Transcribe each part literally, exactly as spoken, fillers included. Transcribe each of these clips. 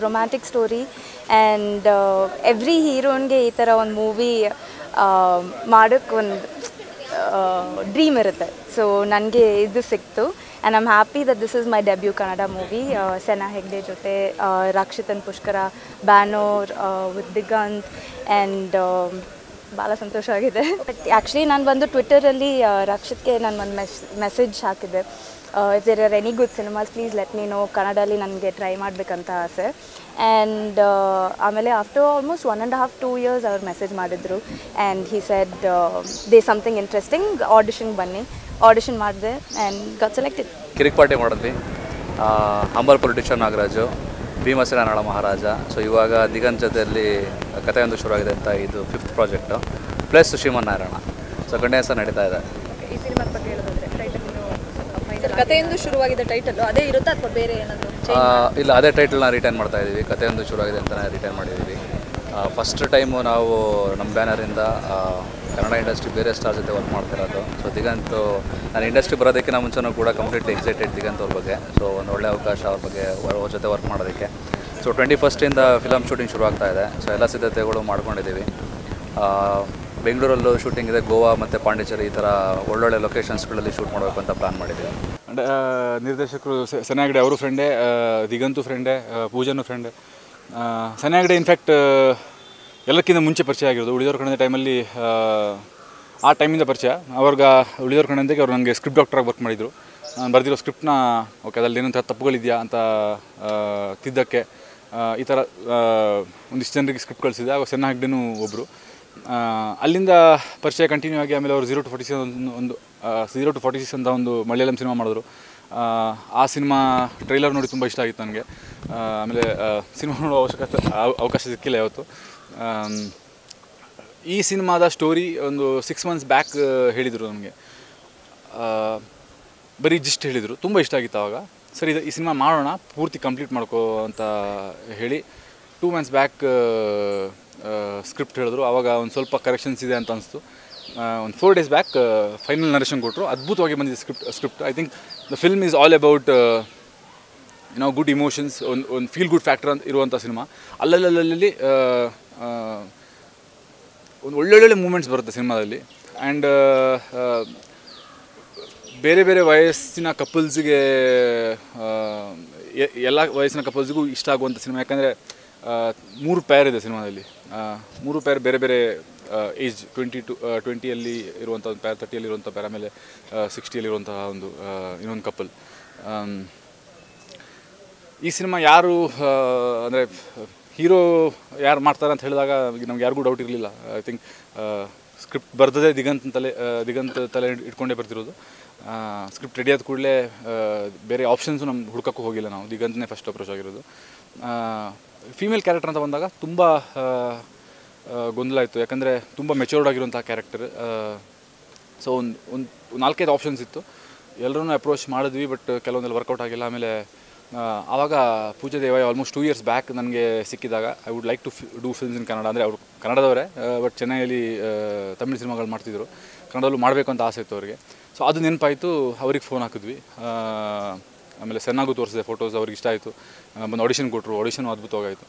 Romantic story and every ಹೀರೋನ್ಗೆ ಈ ಥರ ಒಂದು ಮೂವಿ ಮಾಡೋಕ್ಕೆ ಒಂದು ಡ್ರೀಮ್ ಇರುತ್ತೆ. ಸೊ ನನಗೆ ಇದು ಸಿಕ್ತು and I am happy that this is my debut Kannada movie. Senna Hegde ಜೊತೆ ರಕ್ಷಿತನ್ Pushkar banner with Diganth and ಭಾಳ ಸಂತೋಷ ಆಗಿದೆ. ಬಟ್ ಆ್ಯಕ್ಚುಲಿ ನಾನು ಬಂದು ಟ್ವಿಟ್ಟರಲ್ಲಿ ರಕ್ಷಿತ್ಗೆ ನಾನು ಒಂದು ಮೆಸ್ ಮೆಸೇಜ್ ಹಾಕಿದ್ದೆ, if there are any good cinemas please let me know, ಕನ್ನಡಲ್ಲಿ ನನಗೆ ಟ್ರೈ ಮಾಡಬೇಕಂತ ಆಸೆ. ಆ್ಯಂಡ್ ಆಮೇಲೆ after almost one and half two years ಅವ್ರು ಮೆಸೇಜ್ ಮಾಡಿದ್ರು and he said they something interesting, ಆಡಿಷನ್ಗೆ ಬನ್ನಿ. ಆಡಿಷನ್ ಮಾಡಿದೆ and got selected. Kirik Party ಮಾಡಿದ್ವಿ, humble politician Nagaraju, Bheemasena Nala Maharaja. So ಇವಾಗ ದಿಗಂತ್ ಜೊತೆಯಲ್ಲಿ ಕಥೆಯೊಂದು ಶುರುವಾಗಿದೆ ಅಂತ ಇದು fifth project plus Shrimannarayana. So ಗಂಡೇಸ ನಡೀತಾ ಇದೆ. ಈ ಸಿನಿಮಾ ಬಗ್ಗೆ ಹೇಳೋದಾದ್ರೆ ಟೈಟಲ್ ಕಥೆಯೊಂದು ಶುರುವಾಗಿದೆ ಟೈಟಲ್ ಅದೇ ಇರುತ್ತಾ ಅಥವಾ ಬೇರೆ ಏನಾದರೂ? ಇಲ್ಲ, ಅದೇ ಟೈಟಲ್ನ ರಿಟರ್ನ್ ಮಾಡ್ತಾ ಇದ್ದೀವಿ. ಕಥೆಯೊಂದು ಶುರುವಾಗಿದೆ ಅಂತಲೇ ರಿಟರ್ನ್ ಮಾಡಿದ್ದೀವಿ. ಫಸ್ಟ್ ಟೈಮು ನಾವು ನಮ್ಮ ಬ್ಯಾನರಿಂದ ಕನ್ನಡ ಇಂಡಸ್ಟ್ರಿ ಬೇರೆ ಸ್ಟಾರ್ ಜೊತೆ ವರ್ಕ್ ಮಾಡ್ತಿರೋದು. ಸೊ ದಿಗಂತು ನಾನು ಇಂಡಸ್ಟ್ರಿ ಬರೋದಕ್ಕಿಂತ ಮುಂಚೆನೂ ಕೂಡ ಕಂಪ್ಲೀಟ್ಲಿ ಎಕ್ಸೈಟೆಡ್ ದಿಗಂತ್ ಅವ್ರ ಬಗ್ಗೆ. ಸೊ ಒಂದು ಒಳ್ಳೆ ಅವಕಾಶ ಅವ್ರ ಬಗ್ಗೆ ಅವ್ರ ಜೊತೆ ವರ್ಕ್ ಮಾಡೋದಕ್ಕೆ. ಸೊ ಟ್ವೆಂಟಿ ಫಸ್ಟಿಂದ ಫಿಲಮ್ ಶೂಟಿಂಗ್ ಶುರು ಆಗ್ತಾ ಇದೆ. ಸೊ ಎಲ್ಲ ಸಿದ್ಧತೆಗಳು ಮಾಡ್ಕೊಂಡಿದ್ದೀವಿ. ಬೆಂಗಳೂರಲ್ಲೂ ಶೂಟಿಂಗ್ ಇದೆ, ಗೋವಾ ಮತ್ತು ಪಾಂಡಿಚೇರಿ ಈ ಥರ ಒಳ್ಳೊಳ್ಳೆ ಲೊಕೇಶನ್ಸ್ಗಳಲ್ಲಿ ಶೂಟ್ ಮಾಡಬೇಕು ಅಂತ ಪ್ಲ್ಯಾನ್ ಮಾಡಿದ್ದೀವಿ. ಅಂಡ್ ನಿರ್ದೇಶಕರು ಸೆನಾ ಹೆಗ್ಡೆ ಅವರು ಫ್ರೆಂಡೇ, ದಿಗಂತು ಫ್ರೆಂಡೇ, ಪೂಜಾನು ಫ್ರೆಂಡೇ. ಸೆನಾ ಹೆಗ್ಡೆ ಇನ್ಫ್ಯಾಕ್ಟ್ ಎಲ್ಲಕ್ಕಿಂತ ಮುಂಚೆ ಪರಿಚಯ ಆಗಿರೋದು. ಉಳಿದವ್ರ ಕನ್ನಡ ಟೈಮಲ್ಲಿ ಆ ಟೈಮಿಂದ ಪರಿಚಯ. ಅವ್ರಿಗೆ ಉಳಿದವ್ರ ಕನ್ನಡಕ್ಕೆ ಅವ್ರು ನನಗೆ ಸ್ಕ್ರಿಪ್ಟ್ ಡಾಕ್ಟ್ರಾಗಿ ವರ್ಕ್ ಮಾಡಿದರು. ನಾನು ಬರೆದಿರೋ ಸ್ಕ್ರಿಪ್ಟ್ನ ಓಕೆ ಅದ್ರಲ್ಲಿ ಏನಂತ ತಪ್ಪುಗಳಿದೆಯಾ ಅಂತ ತಿದ್ದಕ್ಕೆ ಈ ಥರ ಒಂದಿಷ್ಟು ಜನರಿಗೆ ಸ್ಕ್ರಿಪ್ಟ್ ಕಳಿಸಿದೆ. ಆಗ ಸೆನಾ ಹೆಗ್ಡೆನೂ ಒಬ್ಬರು. ಅಲ್ಲಿಂದ ಪರಿಚಯ ಕಂಟಿನ್ಯೂ ಆಗಿ ಆಮೇಲೆ ಅವರು ಝೀರೋ ಟು ಫಾರ್ಟಿ ಸಿಕ್ಸ್ ಒಂದು ಒಂದು ಝೀರೋ ಟು ಫಾರ್ಟಿ ಸಿಕ್ಸ್ ಅಂತ ಒಂದು ಮಲಯಾಳಂ ಸಿನಿಮಾ ಮಾಡಿದ್ರು. ಆ ಸಿನಿಮಾ ಟ್ರೈಲರ್ ನೋಡಿ ತುಂಬ ಇಷ್ಟ ಆಗಿತ್ತು ನನಗೆ. ಆಮೇಲೆ ಸಿನಿಮಾ ನೋಡೋ ಅವಶ್ಯಕತೆ ಅವಕಾಶ ಸಿಕ್ಕಿಲ್ಲ ಯಾವತ್ತು. ಈ ಸಿನಿಮಾದ ಸ್ಟೋರಿ ಒಂದು ಸಿಕ್ಸ್ ಮಂತ್ಸ್ ಬ್ಯಾಕ್ ಹೇಳಿದರು ನನಗೆ, ಬರೀ ಜಿಸ್ಟ್ ಹೇಳಿದರು. ತುಂಬ ಇಷ್ಟ ಆಗಿತ್ತು ಆವಾಗ. ಸರಿ ಇದು ಈ ಸಿನಿಮಾ ಮಾಡೋಣ, ಪೂರ್ತಿ ಕಂಪ್ಲೀಟ್ ಮಾಡ್ಕೋ ಅಂತ ಹೇಳಿ ಟೂ ಮಂತ್ಸ್ ಬ್ಯಾಕ್ ಸ್ಕ್ರಿಪ್ಟ್ ಹೇಳಿದ್ರು. ಆವಾಗ ಒಂದು ಸ್ವಲ್ಪ ಕರೆಕ್ಷನ್ಸ್ ಇದೆ ಅಂತ ಅನಿಸ್ತು. ಒಂದು four days back final narration ಕೊಟ್ಟರು. ಅದ್ಭುತವಾಗಿ ಬಂದಿದೆ script script I think the film is all about ಏನೋ ಗುಡ್ ಇಮೋಷನ್ಸ್, ಒಂದು ಒಂದು ಫೀಲ್ ಗುಡ್ ಫ್ಯಾಕ್ಟರ್ ಅಂತ ಇರುವಂಥ ಸಿನಿಮಾ. ಅಲ್ಲಲ್ಲಲ್ಲಿ ಒಂದು ಒಳ್ಳೊಳ್ಳೆ ಮೂಮೆಂಟ್ಸ್ ಬರುತ್ತೆ ಸಿನಿಮಾದಲ್ಲಿ. ಆ್ಯಂಡ್ ಬೇರೆ ಬೇರೆ ವಯಸ್ಸಿನ ಕಪಲ್ಸ್ಗೆ, ಎಲ್ಲ ವಯಸ್ಸಿನ ಕಪಲ್ಸ್ಗೂ ಇಷ್ಟ ಆಗುವಂಥ ಸಿನಿಮಾ. ಯಾಕಂದರೆ ಮೂರು ಪೇರ್ ಇದೆ ಸಿನಿಮಾದಲ್ಲಿ. ಮೂರು ಪೇರ್ ಬೇರೆ ಬೇರೆ ಏಜ್, ಟ್ವೆಂಟಿ ಟು ಟ್ವೆಂಟಿಯಲ್ಲಿ ಇರುವಂಥ ಒಂದು ಪೇರ್, ತರ್ಟಿಯಲ್ಲಿ ಇರುವಂಥ ಪೇರ್, ಆಮೇಲೆ ಸಿಕ್ಸ್ಟಿಯಲ್ಲಿರುವಂತಹ ಒಂದು ಇನ್ನೊಂದು ಕಪಲ್. ಈ ಸಿನಿಮಾ ಯಾರು ಅಂದರೆ ಹೀರೋ ಯಾರು ಮಾಡ್ತಾರೆ ಅಂತ ಹೇಳಿದಾಗ ನಮ್ಗೆ ಯಾರಿಗೂ ಡೌಟ್ ಇರಲಿಲ್ಲ. ಐ ಥಿಂಕ್ ಸ್ಕ್ರಿಪ್ಟ್ ಬರ್ದದೇ ದಿಗಂತ್ ತಲೆ ದಿಗಂತ್ ತಲೆ ಇಟ್ಕೊಂಡೇ ಬರ್ತಿರೋದು. ಸ್ಕ್ರಿಪ್ಟ್ ರೆಡಿ ಆದ ಕೂಡಲೇ ಬೇರೆ ಆಪ್ಷನ್ಸು ನಮ್ಗೆ ಹುಡ್ಕೋಕ್ಕೂ ಹೋಗಿಲ್ಲ ನಾವು. ದಿಗಂತನೇ ಫಸ್ಟ್ ಅಪ್ರೋಚ್ ಆಗಿರೋದು. ಫೀಮೇಲ್ ಕ್ಯಾರೆಕ್ಟರ್ ಅಂತ ಬಂದಾಗ ತುಂಬ ಗೊಂದಲ ಇತ್ತು, ಯಾಕಂದರೆ ತುಂಬ ಮೆಚೂರ್ಡ್ ಆಗಿರುವಂಥ ಕ್ಯಾರೆಕ್ಟರ್. ಸೊ ಒಂದು ಒಂದು ನಾಲ್ಕೈದು ಆಪ್ಷನ್ಸ್ ಇತ್ತು, ಎಲ್ಲರೂ ಅಪ್ರೋಚ್ ಮಾಡಿದ್ವಿ. ಬಟ್ ಕೆಲವೊಂದೆಲ್ಲ ವರ್ಕೌಟ್ ಆಗಿಲ್ಲ. ಆಮೇಲೆ ಆವಾಗ Pooja Devariya almost two years back ನನಗೆ ಸಿಕ್ಕಿದಾಗ I would like to do films in Kannada. ಅಂದರೆ ಅವರು ಕನ್ನಡದವರೇ, ಬಟ್ ಚೆನ್ನೈಯಲ್ಲಿ ತಮಿಳು ಸಿನಿಮಾಗಳು ಮಾಡ್ತಿದ್ರು, ಕನ್ನಡದಲ್ಲೂ ಮಾಡಬೇಕು ಅಂತ ಆಸೆ ಇತ್ತು ಅವರಿಗೆ. ಸೊ ಅದು ನೆನಪಾಯಿತು, ಅವ್ರಿಗೆ ಫೋನ್ ಹಾಕಿದ್ವಿ. ಆಮೇಲೆ ಸೆನ್ನಾಗೂ ತೋರಿಸಿದೆ ಫೋಟೋಸ್, ಅವ್ರಿಗೆ ಇಷ್ಟ ಆಯಿತು. ಬಂದು ಆಡಿಷನ್ ಕೊಟ್ಟರು, ಆಡಿಷನ್ ಅದ್ಭುತವಾಗಾಯಿತು.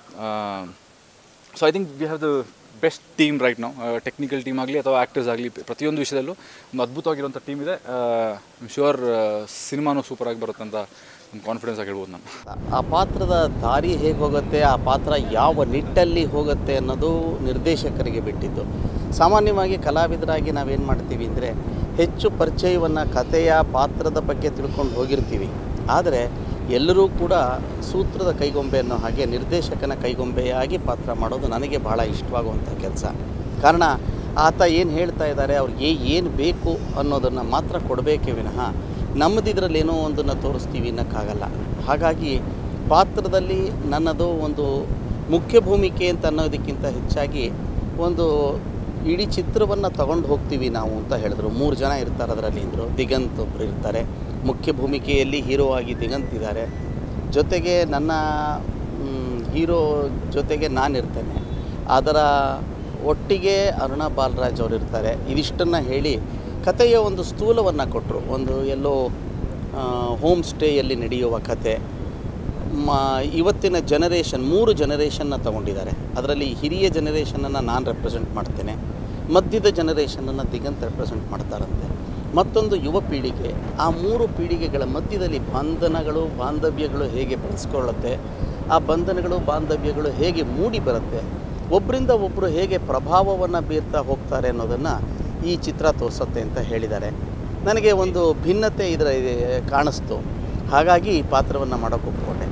So I think we have the best team right ನಾವು. ಟೆಕ್ನಿಕಲ್ ಟೀಮ್ ಆಗಲಿ ಅಥವಾ ಆ್ಯಕ್ಟರ್ಸ್ ಆಗಲಿ, ಪ್ರತಿಯೊಂದು ವಿಷಯದಲ್ಲೂ ಒಂದು ಅದ್ಭುತವಾಗಿರುವಂಥ ಟೀಮ್ ಇದೆ. ಐ ಶ್ಯೂರ್ ಸಿನಿಮಾನೂ ಸೂಪರಾಗಿ ಬರುತ್ತೆ ಅಂತ ಒಂದು ಕಾನ್ಫಿಡೆನ್ಸ್ ಆಗಿ ಹೇಳ್ಬೋದು ನಾನು. ಆ ಪಾತ್ರದ ದಾರಿ ಹೇಗೆ ಹೋಗುತ್ತೆ, ಆ ಪಾತ್ರ ಯಾವ ನಿಟ್ಟಲ್ಲಿ ಹೋಗುತ್ತೆ ಅನ್ನೋದು ನಿರ್ದೇಶಕರಿಗೆ ಬಿಟ್ಟಿದ್ದು. ಸಾಮಾನ್ಯವಾಗಿ ಕಲಾವಿದರಾಗಿ ನಾವೇನು ಮಾಡ್ತೀವಿ ಅಂದರೆ ಹೆಚ್ಚು ಪರಿಚಯವನ್ನು ಕಥೆಯ ಪಾತ್ರದ ಬಗ್ಗೆ ತಿಳ್ಕೊಂಡು ಹೋಗಿರ್ತೀವಿ. ಆದರೆ ಎಲ್ಲರೂ ಕೂಡ ಸೂತ್ರದ ಕೈಗೊಂಬೆ ಅನ್ನೋ ಹಾಗೆ ನಿರ್ದೇಶಕನ ಕೈಗೊಂಬೆಯಾಗಿ ಪಾತ್ರ ಮಾಡೋದು ನನಗೆ ಭಾಳ ಇಷ್ಟವಾಗುವಂಥ ಕೆಲಸ. ಕಾರಣ ಆತ ಏನು ಹೇಳ್ತಾ ಇದ್ದಾರೆ, ಅವ್ರಿಗೆ ಏನು ಬೇಕು ಅನ್ನೋದನ್ನು ಮಾತ್ರ ಕೊಡಬೇಕೇ ವಿನಃ ನಮ್ಮದಿದ್ರಲ್ಲಿ ಏನೋ ಒಂದನ್ನು ತೋರಿಸ್ತೀವಿ ಅನ್ನೋಕ್ಕಾಗಲ್ಲ. ಹಾಗಾಗಿ ಪಾತ್ರದಲ್ಲಿ ನನ್ನದು ಒಂದು ಮುಖ್ಯ ಭೂಮಿಕೆ ಅಂತ ಅನ್ನೋದಕ್ಕಿಂತ ಹೆಚ್ಚಾಗಿ ಒಂದು ಇಡೀ ಚಿತ್ರವನ್ನು ತಗೊಂಡು ಹೋಗ್ತೀವಿ ನಾವು ಅಂತ ಹೇಳಿದ್ರು. ಮೂರು ಜನ ಇರ್ತಾರೆ ಅದರಲ್ಲಿ ಅಂದರು. ದಿಗಂತ್ ಒಬ್ಬರು ಇರ್ತಾರೆ ಮುಖ್ಯ ಭೂಮಿಕೆಯಲ್ಲಿ, ಹೀರೋ ಆಗಿ ದಿಗಂತ್ ಇದ್ದಾರೆ. ಜೊತೆಗೆ ನನ್ನ ಹೀರೋ ಜೊತೆಗೆ ನಾನಿರ್ತೇನೆ, ಅದರ ಒಟ್ಟಿಗೆ ಅರುಣಾ ಬಾಲರಾಜ್ ಅವರು ಇರ್ತಾರೆ. ಇದಿಷ್ಟನ್ನು ಹೇಳಿ ಕಥೆಯ ಒಂದು ಸ್ಥೂಲವನ್ನು ಕೊಟ್ಟರು. ಒಂದು ಎಲ್ಲೋ ಹೋಮ್ ಸ್ಟೇಯಲ್ಲಿ ನಡೆಯುವ ಕತೆ, ಮ ಇವತ್ತಿನ ಜನರೇಷನ್ ಮೂರು ಜನರೇಷನ್ನ ತಗೊಂಡಿದ್ದಾರೆ. ಅದರಲ್ಲಿ ಹಿರಿಯ ಜನರೇಷನನ್ನು ನಾನು ರೆಪ್ರೆಸೆಂಟ್ ಮಾಡ್ತೇನೆ, ಮಧ್ಯದ ಜನರೇಷನನ್ನು ದಿಗಂತ್ ರೆಪ್ರೆಸೆಂಟ್ ಮಾಡ್ತಾರಂತೆ, ಮತ್ತೊಂದು ಯುವ ಪೀಳಿಗೆ. ಆ ಮೂರು ಪೀಳಿಗೆಗಳ ಮಧ್ಯದಲ್ಲಿ ಬಂಧನಗಳು ಬಾಂಧವ್ಯಗಳು ಹೇಗೆ ಬೆಳೆಸ್ಕೊಳ್ಳುತ್ತೆ, ಆ ಬಂಧನಗಳು ಬಾಂಧವ್ಯಗಳು ಹೇಗೆ ಮೂಡಿ ಬರುತ್ತೆ, ಒಬ್ಬರಿಂದ ಒಬ್ಬರು ಹೇಗೆ ಪ್ರಭಾವವನ್ನು ಬೀರ್ತಾ ಹೋಗ್ತಾರೆ ಅನ್ನೋದನ್ನು ಈ ಚಿತ್ರ ತೋರಿಸುತ್ತೆ ಅಂತ ಹೇಳಿದ್ದಾರೆ. ನನಗೆ ಒಂದು ಭಿನ್ನತೆ ಇದರ ಕಾಣಿಸ್ತು, ಹಾಗಾಗಿ ಈ ಪಾತ್ರವನ್ನು ಮಾಡೋಕ್ಕೆ ಒಪ್ಪಿಕೊಂಡೆ.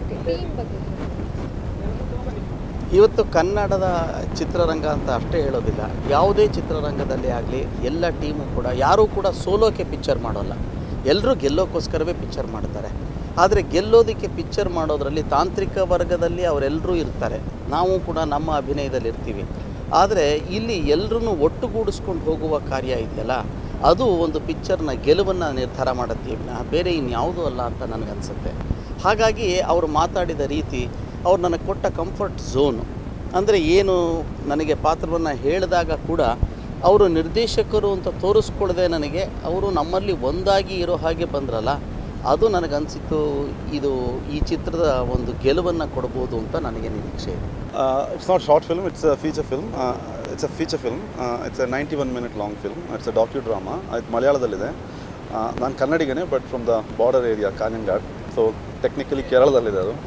ಇವತ್ತು ಕನ್ನಡದ ಚಿತ್ರರಂಗ ಅಂತ ಅಷ್ಟೇ ಹೇಳೋದಿಲ್ಲ, ಯಾವುದೇ ಚಿತ್ರರಂಗದಲ್ಲಿ ಆಗಲಿ ಎಲ್ಲ ಟೀಮು ಕೂಡ ಯಾರೂ ಕೂಡ ಸೋಲೋಕ್ಕೆ ಪಿಕ್ಚರ್ ಮಾಡೋಲ್ಲ, ಎಲ್ಲರೂ ಗೆಲ್ಲೋಕ್ಕೋಸ್ಕರವೇ ಪಿಕ್ಚರ್ ಮಾಡ್ತಾರೆ. ಆದರೆ ಗೆಲ್ಲೋದಕ್ಕೆ ಪಿಕ್ಚರ್ ಮಾಡೋದರಲ್ಲಿ ತಾಂತ್ರಿಕ ವರ್ಗದಲ್ಲಿ ಅವರೆಲ್ಲರೂ ಇರ್ತಾರೆ, ನಾವು ಕೂಡ ನಮ್ಮ ಅಭಿನಯದಲ್ಲಿ ಇರ್ತೀವಿ. ಆದರೆ ಇಲ್ಲಿ ಎಲ್ಲರೂ ಒಟ್ಟುಗೂಡಿಸ್ಕೊಂಡು ಹೋಗುವ ಕಾರ್ಯ ಇದೆಯಲ್ಲ, ಅದು ಒಂದು ಪಿಕ್ಚರ್ನ ಗೆಲುವನ್ನು ನಿರ್ಧಾರ ಮಾಡುತ್ತೆ, ಬೇರೆ ಇನ್ಯಾವುದೂ ಅಲ್ಲ ಅಂತ ನನಗನ್ಸುತ್ತೆ. ಹಾಗಾಗಿ ಅವರು ಮಾತಾಡಿದ ರೀತಿ, ಅವ್ರು ನನಗೆ ಕೊಟ್ಟ ಕಂಫರ್ಟ್ ಝೋನು ಅಂದರೆ ಏನು, ನನಗೆ ಪಾತ್ರವನ್ನು ಹೇಳಿದಾಗ ಕೂಡ ಅವರು ನಿರ್ದೇಶಕರು ಅಂತ ತೋರಿಸ್ಕೊಳ್ಳದೆ ನನಗೆ ಅವರು ನಮ್ಮಲ್ಲಿ ಒಂದಾಗಿ ಇರೋ ಹಾಗೆ ಬಂದ್ರಲ್ಲ, ಅದು ನನಗನ್ಸಿತ್ತು ಇದು ಈ ಚಿತ್ರದ ಒಂದು ಗೆಲುವನ್ನು ಕೊಡ್ಬೋದು ಅಂತ ನನಗೆ ನಿರೀಕ್ಷೆ ಇದೆ. It's not short film, it's a feature film. It's a feature film. It's a ninety one minute long film. It's a docudrama. ಇದು ಮಲಯಾಳದಲ್ಲಿದೆ. ನಾನು ಕನ್ನಡಿಗನೇ, but from the border area Kanhangad, so technically ಕೇರಳದಲ್ಲಿದೆ ಅದು.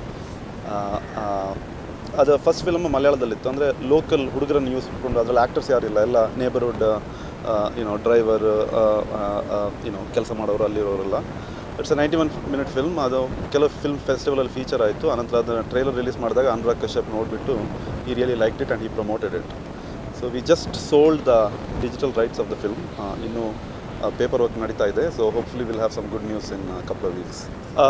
ಅದು ಫಸ್ಟ್ ಫಿಲ್ಮ್ ಮಲಯಾಳದಲ್ಲಿತ್ತು. ಅಂದರೆ local ಹುಡುಗರನ್ನು use ಮಾಡಿಕೊಂಡು, ಅದರಲ್ಲಿ ಆ್ಯಕ್ಟರ್ಸ್ ಯಾರಿಲ್ಲ, ಎಲ್ಲ ನೇಬರ್ಹುಡ್ ಯುನೋ ಡ್ರೈವರ್ ಯುನೋ ಕೆಲಸ ಮಾಡೋರು ಅಲ್ಲಿರೋರೆಲ್ಲ. It's a ninety one minute film. ಅದು ಕೆಲವು ಫಿಲ್ಮ್ ಫೆಸ್ಟಿವಲಲ್ಲಿ ಫೀಚರ್ ಆಯಿತು. ಅನಂತರ ಅದನ್ನು ಟ್ರೈಲರ್ ರಿಲೀಸ್ ಮಾಡಿದಾಗ ಅನುರಾಗ್ ಕಶ್ಯಪ್ ನೋಡಿಬಿಟ್ಟು he really liked it and he promoted it. So we just sold the digital rights of the film. ಇನ್ನೂ ಪೇಪರ್ ವರ್ಕ್ ನಡೀತಾ ಇದೆ. So hopefully will have some good news in couple of weeks.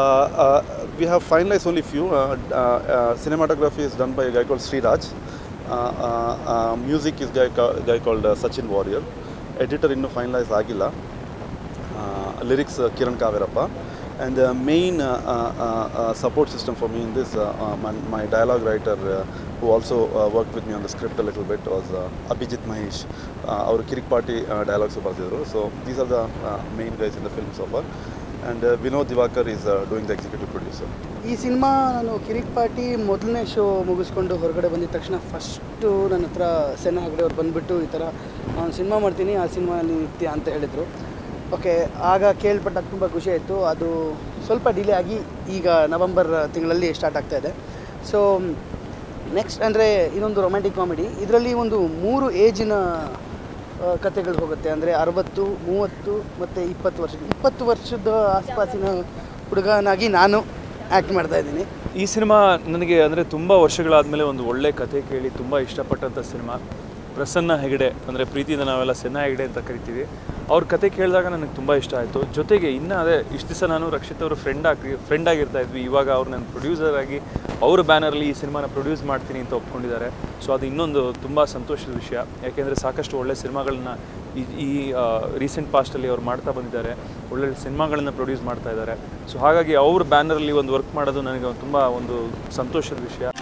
We have finalise only few. Cinematography is done by guy called Shriraj. Music is guy guy called Sachin Warrier. Editor ಇನ್ನೂ finalise ಆಗಿಲ್ಲ. Lyrics Kiran Kaverappa. And the main uh, uh, uh, support system for me in this, uh, uh, my, my dialogue writer uh, who also uh, worked with me on the script a little bit was uh, Abhijit Mahesh. Our Kirik Party uh, dialogues bardiದ್ರು. So these are the uh, main guys in the film so far. And uh, Vinod Divakar is uh, doing the executive producer. ಈ ಸಿನಿಮಾ ನಾನು Kirik party ಮೊದಲನೇ show ಮುಗಿಸ್ಕೊಂಡು ಹೊರಗಡೆ ಬಂದಿದ ತಕ್ಷಣ first ನನ್ನ ಹತ್ರ ಸೆನ್ನ ಹೆಗಡೆ ಅವ್ರು ಬಂದುಬಿಟ್ಟು ಈ ಥರ ನಾನು ಸಿನಿಮಾ ಮಾಡ್ತೀನಿ, ಆ ಸಿನಿಮಾಲಿ ಇರ್ತೀಯ ಅಂತ ಹೇಳಿದರು. ಓಕೆ, ಆಗ ಕೇಳ್ಪಟ್ಟಾಗ ತುಂಬ ಖುಷಿ ಆಯಿತು. ಅದು ಸ್ವಲ್ಪ ಡಿಲೇ ಆಗಿ ಈಗ ನವಂಬರ್ ತಿಂಗಳಲ್ಲಿ ಸ್ಟಾರ್ಟ್ ಆಗ್ತಾಯಿದೆ. ಸೊ ನೆಕ್ಸ್ಟ್ ಅಂದರೆ ಇದೊಂದು ರೊಮ್ಯಾಂಟಿಕ್ ಕಾಮಿಡಿ. ಇದರಲ್ಲಿ ಒಂದು ಮೂರು ಏಜಿನ ಕಥೆಗಳು ಹೋಗುತ್ತೆ. ಅಂದರೆ ಅರವತ್ತು, ಮೂವತ್ತು ಮತ್ತು ಇಪ್ಪತ್ತು ವರ್ಷ ಇಪ್ಪತ್ತು ವರ್ಷದ ಆಸ್ಪಾಸಿನ ಹುಡುಗನಾಗಿ ನಾನು ಆ್ಯಕ್ಟ್ ಮಾಡ್ತಾಯಿದ್ದೀನಿ. ಈ ಸಿನಿಮಾ ನನಗೆ ಅಂದರೆ ತುಂಬ ವರ್ಷಗಳಾದಮೇಲೆ ಒಂದು ಒಳ್ಳೆ ಕಥೆ ಕೇಳಿ ತುಂಬ ಇಷ್ಟಪಟ್ಟಂಥ ಸಿನಿಮಾ. ಪ್ರಸನ್ನ ಹೆಗಡೆ, ಅಂದರೆ ಪ್ರೀತಿಯಿಂದ ನಾವೆಲ್ಲ ಸೆನ್ನ ಹೆಗಡೆ ಅಂತ ಕರಿತೀವಿ, ಅವ್ರ ಕತೆ ಕೇಳಿದಾಗ ನನಗೆ ತುಂಬ ಇಷ್ಟ ಆಯಿತು. ಜೊತೆಗೆ ಇನ್ನೂ ಅದೇ ಇಷ್ಟು ದಿವಸ ನಾನು ರಕ್ಷಿತ್ ಅವರು ಫ್ರೆಂಡ್ ಆಗಿ ಫ್ರೆಂಡ್ ಆಗಿರ್ತಾ ಇದ್ವಿ. ಇವಾಗ ಅವ್ರು ನನ್ನ ಪ್ರೊಡ್ಯೂಸರ್ ಆಗಿ ಅವ್ರ ಬ್ಯಾನರಲ್ಲಿ ಈ ಸಿನಿಮಾನ ಪ್ರೊಡ್ಯೂಸ್ ಮಾಡ್ತೀನಿ ಅಂತ ಒಪ್ಕೊಂಡಿದ್ದಾರೆ. ಸೊ ಅದು ಇನ್ನೊಂದು ತುಂಬ ಸಂತೋಷದ ವಿಷಯ. ಯಾಕೆಂದರೆ ಸಾಕಷ್ಟು ಒಳ್ಳೆ ಸಿನಿಮಾಗಳನ್ನ ಈ ಈ ರೀಸೆಂಟ್ ಪಾಸ್ಟಲ್ಲಿ ಅವ್ರು ಮಾಡ್ತಾ ಬಂದಿದ್ದಾರೆ, ಒಳ್ಳೊಳ್ಳೆ ಸಿನಿಮಾಗಳನ್ನು ಪ್ರೊಡ್ಯೂಸ್ ಮಾಡ್ತಾ ಇದ್ದಾರೆ. ಸೊ ಹಾಗಾಗಿ ಅವ್ರ ಬ್ಯಾನರಲ್ಲಿ ಒಂದು ವರ್ಕ್ ಮಾಡೋದು ನನಗೆ ತುಂಬ ಒಂದು ಸಂತೋಷದ ವಿಷಯ.